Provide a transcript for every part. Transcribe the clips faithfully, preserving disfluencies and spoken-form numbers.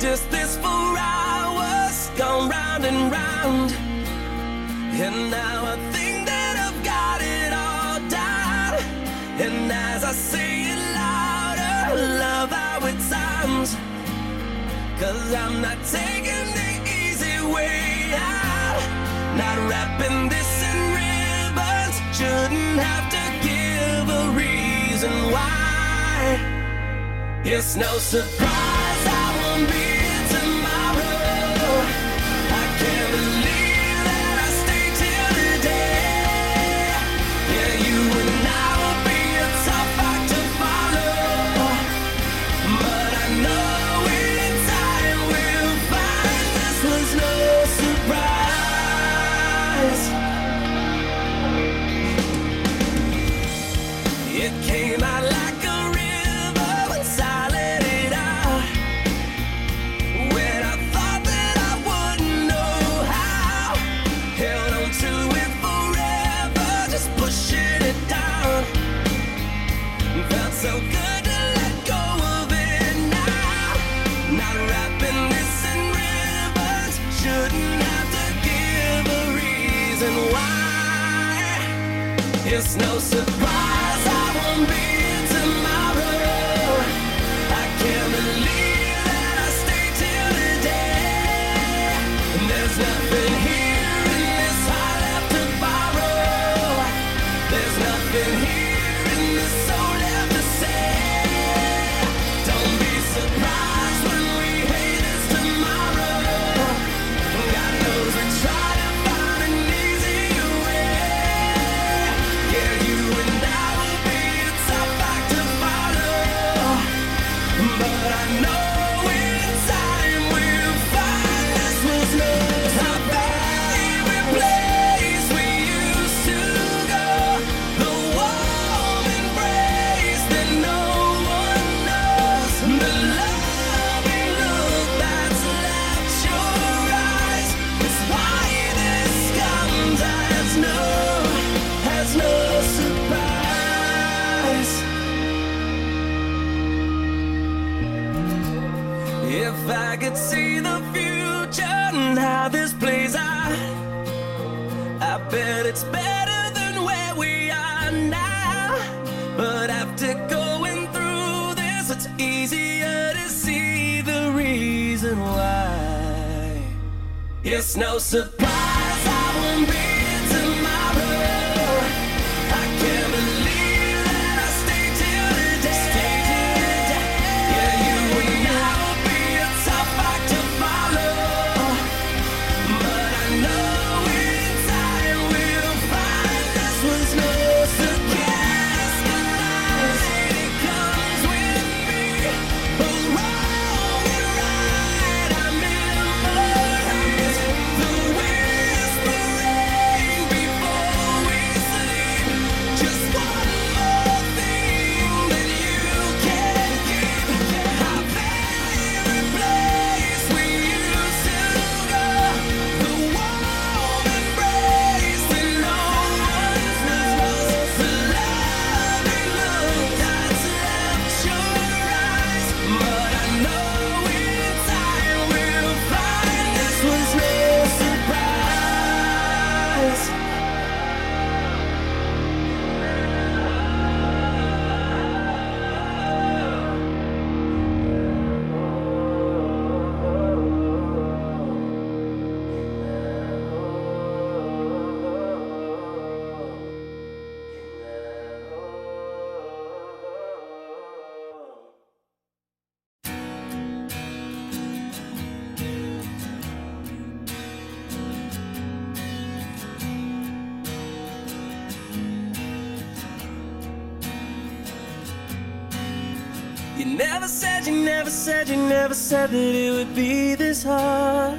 just this for hours, gone round and round. And now I think that I've got it all down. And as I say it louder, love how it sounds. Cause I'm not taking the easy way out. Not wrapping this in ribbons. Shouldn't have to give a reason why. It's no surprise I won't be here tomorrow. I can't believe that I stayed till today. Yeah, you and I will be a tough act to follow. But I know in time we'll find this was no surprise. It came out like a river once I let it out. When I thought that I wouldn't know how, held on to it forever, just pushing it down. Felt so good to let go of it now. Not wrapping this in ribbons. Shouldn't have to give a reason why. It's no surprise I won't be here tomorrow. I can't believe that I stayed till today. And there's nothing here in this heart left to borrow. There's nothing here in this soul left to say. Don't be surprised when we hate this tomorrow. God knows we try to find an easier way. Yeah, you and I will be a tough act to follow. But I know in time we'll find this was no our favorite place we used to go. The warm embrace that no one knows. The loving look that's left your eyes. It's why this comes as no, as no surprise. If I could see the future and how this plays out, I bet it's better than where we are now. But after going through this, it's easier to see the reason why. It's no surprise I won't be here tomorrow. I can't believe that I stayed till today. Yeah, you and I will be a tough act to follow. But I know in time we'll find this was no surprise. It comes with me, but wrong and right I memorize. The whispering before we sleep. Just one more thing that you can keep. Our favorite place we used to go. The warm embrace that no one knows. The loving look that's left your eyes. But I know in time we'll find this was no surprise. You never said, you never said, you never said that it would be this hard.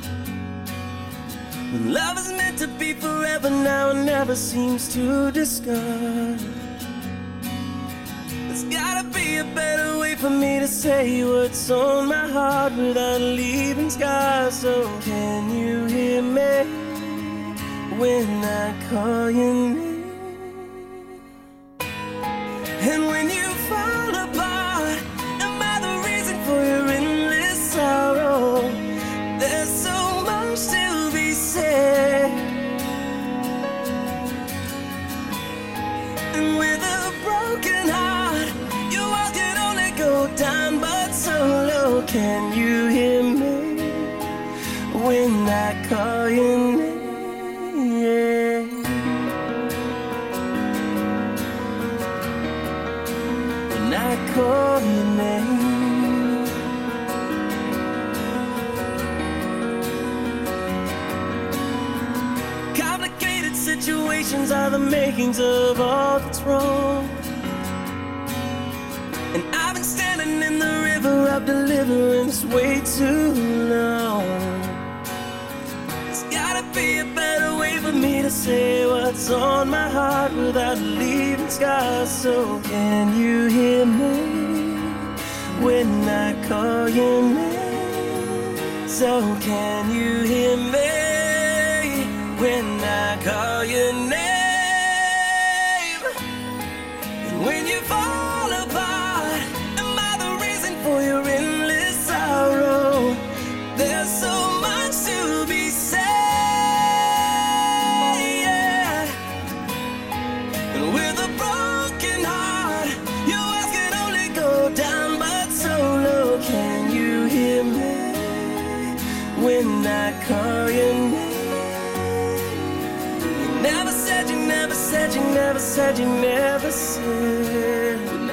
When love is meant to be forever now, it never seems to discard. There's gotta be a better way for me to say what's on my heart without leaving scars. So can you hear me when I call your name? And when you fall apart, am I the reason for your endless sorrow? can you hear me when I call your name? When I call your name. Complicated situations are the makings of all that's wrong. And I've been standing in the river of deliverance way too long. There's gotta be a better way for me to say what's on my heart without leaving scars. So can you hear me when I call your name? So can you hear me when I call your name? And when you fall apart, am I the reason for your endless sorrow? There's so much to be said, yeah. And with a broken heart, your words can only go down but so low. Can you hear me when I call your name? You never said, you never said, you never said, you never said